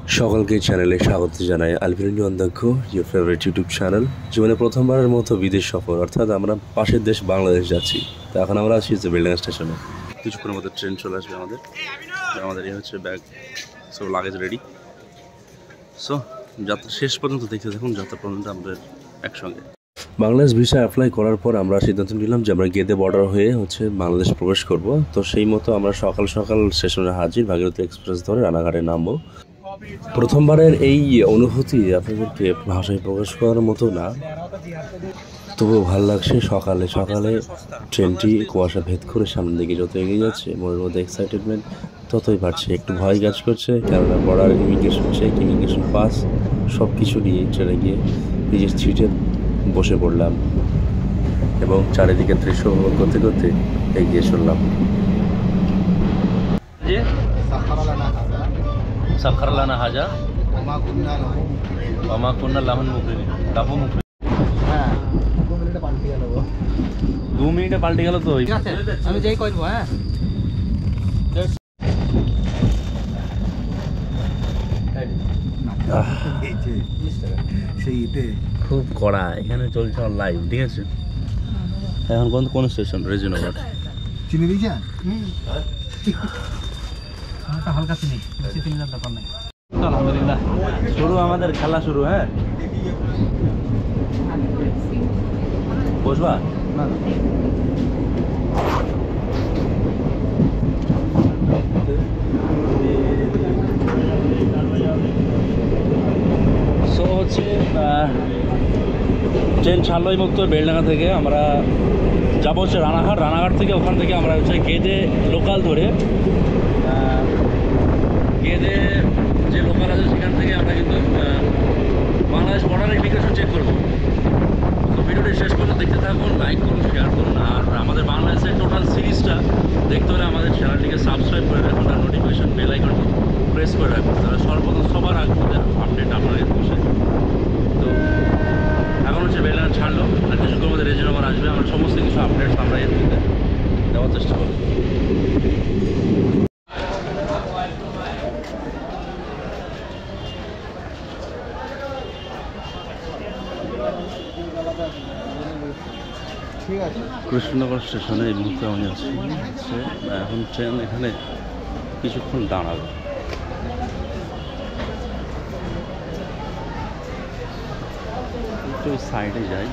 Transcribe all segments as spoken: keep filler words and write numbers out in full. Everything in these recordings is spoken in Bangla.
সকলকে চ্যানেলে স্বাগত জানাই। আলবিরুনি অধ্যক্ষ, ইউর ফেভারিট ইউটিউব চ্যানেল। জীবনে প্রথমবারের মতো বিদেশ সফর, অর্থাৎ আমরা পাশের দেশ বাংলাদেশ যাচ্ছি। তো এখন আমরা আছি যে বিল্ডিং স্টেশনে। কিছুক্ষণের মধ্যে ট্রেন চলে আসবে আমাদের। আমাদের এই হচ্ছে ব্যাগ, সব লাগেজ রেডি। সো যাত্রা শেষ পর্যন্ত দেখতে থাকুন, যাত্রা পর্যন্ত আমাদের একসঙ্গে। বাংলাদেশ ভিসা অ্যাপ্লাই করার পর আমরা সিদ্ধান্ত নিলাম যে আমরা গেদে বর্ডার হয়ে হচ্ছে বাংলাদেশ প্রবেশ করব। তো সেই মতো আমরা সকাল সকাল স্টেশনে হাজির, ভাগীরথী এক্সপ্রেস ধরে রানাঘাটে নামবো। প্রথমবারের এই অনুভূতি আপনাদেরকে ভাষায় প্রকাশ করার মতো না, তবুও ভালো লাগছে। সকালে সকালে ট্রেনটি কুয়াশা ভেদ করে সামনের দিকে যত এগিয়ে যাচ্ছে, মনের মধ্যে এক্সাইটেডমেন্ট ততই বাড়ছে। একটু ভয় কাজ করছে, কেননা border, immigration check, immigration pass সব কিছু নিয়ে ট্রেনে গিয়ে নিজের সিটে বসে পড়লাম এবং চারিদিকে দৃশ্য উপভোগ করতে করতে এগিয়ে চললাম। সাখার লানা হাজা ওমা কুন্না লাহন মুকরিনি লাহু মুকরিনি। হ্যাঁ দু মিনিটে পাল্টে গেল, দু মিনিটে পাল্টে গেল। তো ঠিক আছে, আমি যাই কইব। হ্যাঁ সেইতে খুব কড়া এখানে চলছে লাইভ। ঠিক আছে, এখন কোন কোন স্টেশন? রেজিনগর চিনি দিয়েছেন? হালকা চিনি চিনি যার দরকার নেই। আলহামদুলিল্লাহ শুরু আমাদের খেলা শুরু। হ্যাঁ বসবা না? সো হচ্ছে ট্রেন ছাড়লো এই মুক্ত বেলডাঙ্গা থেকে। আমরা যাবো হচ্ছে রানাঘাট। রানাঘাট থেকে ওখান থেকে আমরা হচ্ছে গেদে লোকাল ধরে, গেদে যে লোকাল আছে সেখান থেকে আমরা কিন্তু বাংলাদেশ বর্ডার ইমিগ্রেশন চেক করবো। তো ভিডিওটি শেষ পর্যন্ত দেখতে থাকুন, লাইক করুন, শেয়ার করুন। আর আমাদের বাংলাদেশের টোটাল সিরিজটা দেখতে হলে আমাদের চ্যানেলটিকে সাবস্ক্রাইব করে রাখুন আর নোটিফিকেশন বেল আইকনটি প্রেস করে রাখুন, তাহলে সর্বপ্রথম সবার আগে আপডেট আপনাদের বসে। তো এখন হচ্ছে বেলডাঙ্গা ছাড়লো, আর কিছুক্ষণ মধ্যে রেজিনগর আসবে। আমরা সমস্ত কিছু আপডেটস আমরা এর মধ্যে দেওয়ার চেষ্টা করব। কৃষ্ণনগর স্টেশনে এই মুহূর্তে আমি আছি। এখন ট্রেন এখানে কিছুক্ষণ দাঁড়াবে। একটু সাইডে যাই।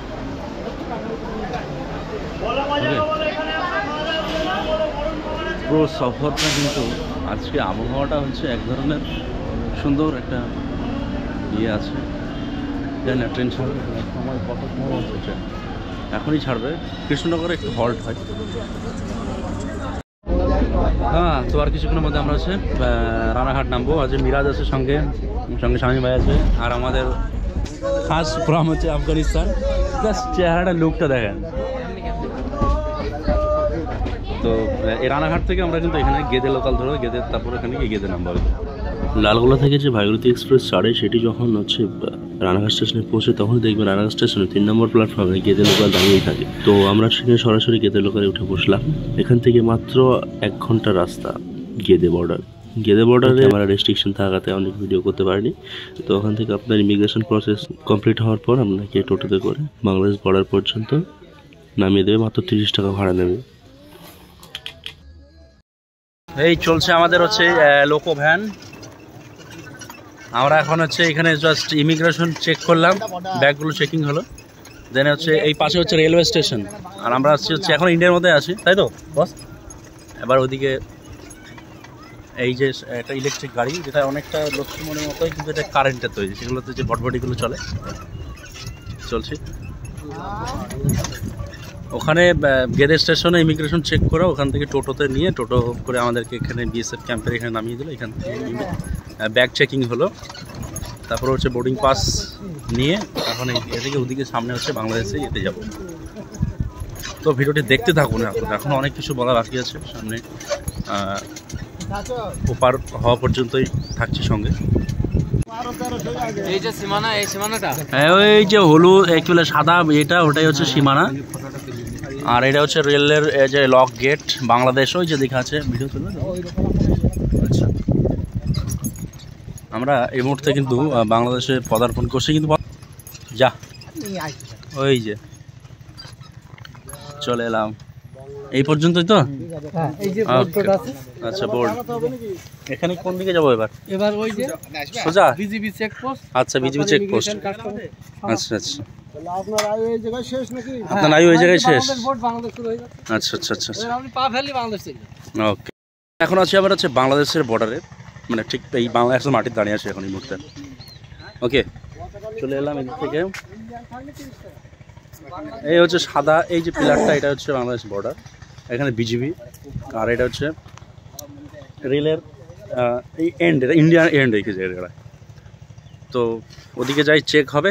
পুরো সফরটা কিন্তু আজকে আবহাওয়াটা হচ্ছে এক ধরনের সুন্দর একটা ইয়ে আছে। জানি না ট্রেন ছাড়বে সময় কত সময় হচ্ছে, ট্রেন এখনই ছাড়বে। কৃষ্ণনগরে একটু হল্ট হয়। হ্যাঁ, তো আর কিছুক্ষণের মধ্যে আমরা হচ্ছে রানাঘাট নামবো। আজ মিরাজ আছে সঙ্গে, সঙ্গে স্বামী ভাই আছে, আর আমাদের খাস প্রোগ্রাম হচ্ছে আফগানিস্তান। জাস্ট চেহারাটা, লুকটা দেখেন। তো এই রানাঘাট থেকে আমরা কিন্তু এখানে গেদে লোকাল ধরো, গেদে তারপর এখানে গিয়ে গেদে নামবো। লালগোলা থেকে যে ভাগীরথী এক্সপ্রেস ছাড়ে সেটি যখন হচ্ছে রানাঘাট স্টেশনে পৌঁছে, তখন দেখবেন রানাঘাট স্টেশনে তিন নম্বর প্ল্যাটফর্মে গেদে লোকাল দাঁড়িয়েই থাকে। তো আমরা সেখানে সরাসরি গেদে লোকালে উঠে বসলাম। এখান থেকে মাত্র এক ঘন্টা রাস্তা গেদে বর্ডার। গেদে বর্ডারে আমরা রেস্ট্রিকশন থাকাতে অনেক ভিডিও করতে পারিনি। তো ওখান থেকে আপনার ইমিগ্রেশন প্রসেস কমপ্লিট হওয়ার পর আপনাকে টোটোতে করে বাংলাদেশ বর্ডার পর্যন্ত নামিয়ে দেবে। মাত্র তিরিশ টাকা ভাড়া নেবে। এই চলছে আমাদের হচ্ছে লোকো ভ্যান। আমরা এখন হচ্ছে এখানে জাস্ট ইমিগ্রেশন চেক করলাম, ব্যাগগুলো চেকিং হলো। দেন হচ্ছে এই পাশে হচ্ছে রেলওয়ে স্টেশন, আর আমরা আসছি হচ্ছে এখন ইন্ডিয়ার মধ্যে আছি, তাই তো বস? এবার ওদিকে এই যে একটা ইলেকট্রিক গাড়ি, যেটা অনেকটা লক্ষ্মীমণির মতোই, কিন্তু এটা কারেন্টের তৈরি। সেগুলোতে যে বটবটিগুলো চলে, চলছে ওখানে গেদে স্টেশনে ইমিগ্রেশন চেক করে ওখান থেকে টোটোতে নিয়ে, টোটো করে আমাদেরকে এখানে বিএসএফ ক্যাম্পের এখানে নামিয়ে দিল। এখান থেকে ব্যাগ চেকিং হলো, তারপর হচ্ছে বোর্ডিং পাস নিয়ে এখন এদিকে ওদিকে সামনে হচ্ছে বাংলাদেশে যেতে যাব। তো ভিডিওটি দেখতে থাকুন। এখন এখন অনেক কিছু বলা বাকি আছে, সামনে ওপার হওয়া পর্যন্তই থাকছি সঙ্গে। এই যে সীমানা, এই সীমানাটা, হ্যাঁ ওই যে হলুদ একচুয়ালি সাদা এটা, ওটাই হচ্ছে সীমানা। আর এটা হচ্ছে রেলের যে লক গেট বাংলাদেশ, ওই যে দেখা আছে ভিডিও চলবে। আচ্ছা আমরা এই মুহূর্তে কিন্তু বাংলাদেশে পদার্পণ করছি, কিন্তু যা ওই যে চলে এলাম এই পর্যন্তই তো। আচ্ছা বোর্ড, এখানে কোন দিকে যাবো এবার? এবার ওই যে সোজা বিজিবি চেকপোস্ট। আচ্ছা বিজিবি চেকপোস্ট, আচ্ছা আচ্ছা আপনার আই ওই জায়গায় শেষ নাকি? আপনার আই ওই জায়গায় শেষ। আচ্ছা আচ্ছা আচ্ছা ওকে। এখন আছি আবার হচ্ছে বাংলাদেশের বর্ডারে, মানে ঠিক এই বাংলাদেশের মাটির দাঁড়িয়ে আছে এখন এই মুহূর্তে। ওকে চলে এলাম এদিক থেকে। এই হচ্ছে সাদা এই যে পিলারটা, এটা হচ্ছে বাংলাদেশ বর্ডার, এখানে বিজিবি। আর এটা হচ্ছে রেলের এই এন্ড, এটা ইন্ডিয়ান এন্ড এই জায়গাটা। তো ওদিকে যাই, চেক হবে।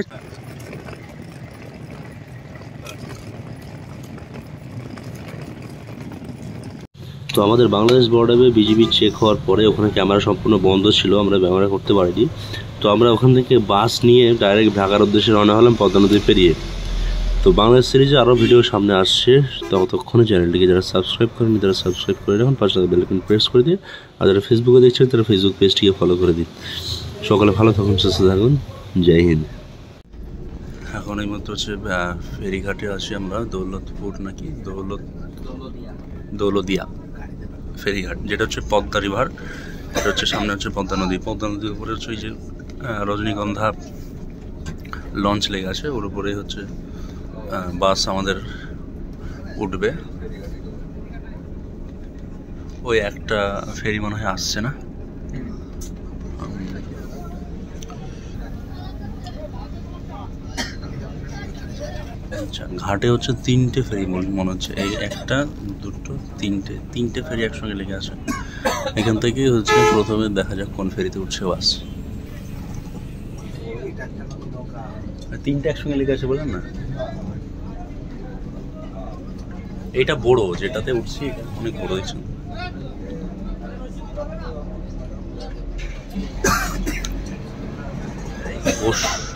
তো আমাদের বাংলাদেশ বর্ডারে বিজিবি চেক হওয়ার পরে ওখানে ক্যামেরা সম্পূর্ণ বন্ধ ছিল, আমরা ব্যবহার করতে পারিনি। তো আমরা ওখান থেকে বাস নিয়ে ডাইরেক্ট ঢাকার উদ্দেশ্যে রওনা হলাম পদ্মা নদী পেরিয়ে। তো বাংলাদেশ সিরিজে আরও ভিডিও সামনে আসছে, ততক্ষণে চ্যানেলটিকে যারা সাবস্ক্রাইব করেনি তারা সাবস্ক্রাইব করে রাখুন, পাশে বেল আইকন প্রেস করে দিন। আর যারা ফেসবুকে দেখছেন তারা ফেসবুক পেজটিকে ফলো করে দিন। সকালে ভালো থাকুন, সুস্থ থাকুন, জয় হিন্দ। এখন এই মতো হচ্ছে ফেরিঘাটে আছি আমরা, দৌলতপুর নাকি দৌলত দৌলদিয়া ফেরিঘাট, যেটা হচ্ছে পদ্মা রিভার। এটা হচ্ছে সামনে হচ্ছে পদ্মা নদী, পদ্মা নদীর উপরে হচ্ছে ওই যে রজনীগন্ধা লঞ্চ লেগে আছে, ওর উপরে হচ্ছে বাস আমাদের উঠবে। ওই একটা ফেরি মনে হয় আসছে না। আচ্ছা ঘাটে হচ্ছে তিনটে ফেরি মনে হচ্ছে, এই একটা দুটো তিনটে তিনটে ফেরি একসঙ্গে লেগে আছে। এখান থেকে হচ্ছে প্রথমে দেখা যাক কোন ফেরিতে উঠছে বাস। তিনটে একসঙ্গে লেগে আছে বললেন না? এটা বড় যেটাতে উঠছি, অনেক বড় দেখছেন।